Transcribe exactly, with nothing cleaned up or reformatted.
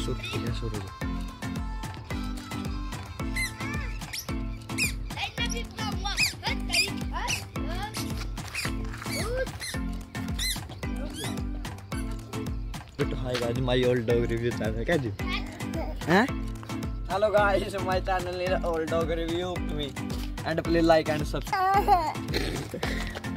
सुर शुरू Hi guys, my old dog review channel. Can you? Huh? Hello guys, my channel is old dog review to me, and please like and subscribe.